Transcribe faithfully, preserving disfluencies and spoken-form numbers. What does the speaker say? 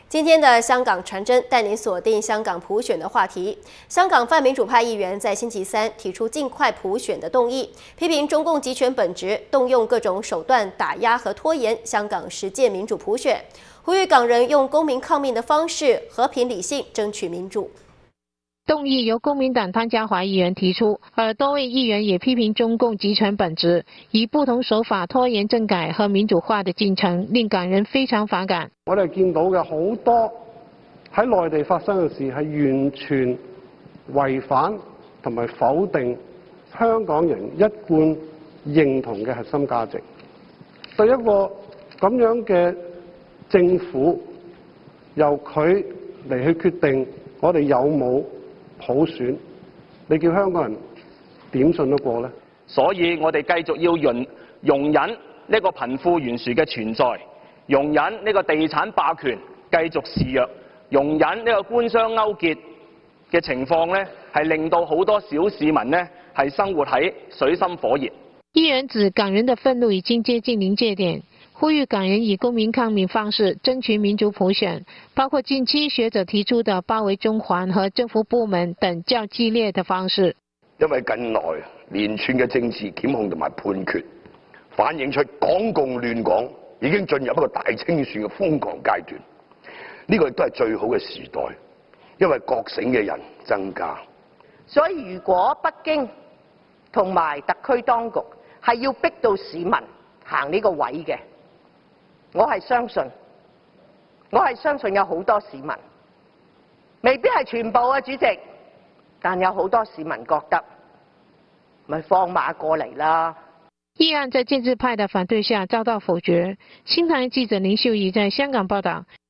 今天的香港传真带您锁定香港普选的话题。香港泛民主派议员在星期三提出尽快普选的动议，批评中共集权本质，动用各种手段打压和拖延香港实践民主普选，呼吁港人用公民抗命的方式，和平理性争取民主。 动议由公民党汤家骅议员提出，而多位议员也批评中共集权本质，以不同手法拖延政改和民主化的進程，令港人非常反感。 我哋見到嘅好多喺內地發生嘅事，係完全違反同埋否定香港人一貫認同嘅核心價值。對一個咁樣嘅政府，由佢嚟去決定我哋有冇 普選，你叫香港人點信得過呢？ 所以我哋繼續要容容忍呢個貧富懸殊嘅存在，容忍呢個地產霸權繼續肆虐，容忍呢個官商勾結嘅情況呢，係令到好多小市民呢係生活喺水深火熱。 議員指港人的憤怒已經接近臨界點。 呼籲港人以公民抗命方式爭取民主普選，包括近期學者提出的包圍中環和政府部門等較激烈的方式。 因為近來連串嘅政治檢控同埋判決，反映出港共亂港已經進入一個大清算嘅瘋狂階段。呢個亦都係最好嘅時代，因為覺醒嘅人增加。 所以如果北京同埋特區當局係要逼到市民行呢個位嘅， 我係相信，我係相信有好多市民，未必係全部啊，主席，但有好多市民覺得，咪放馬過嚟啦。 議案在建制派的反對下遭到否決。新唐人記者林秀儀在香港報道。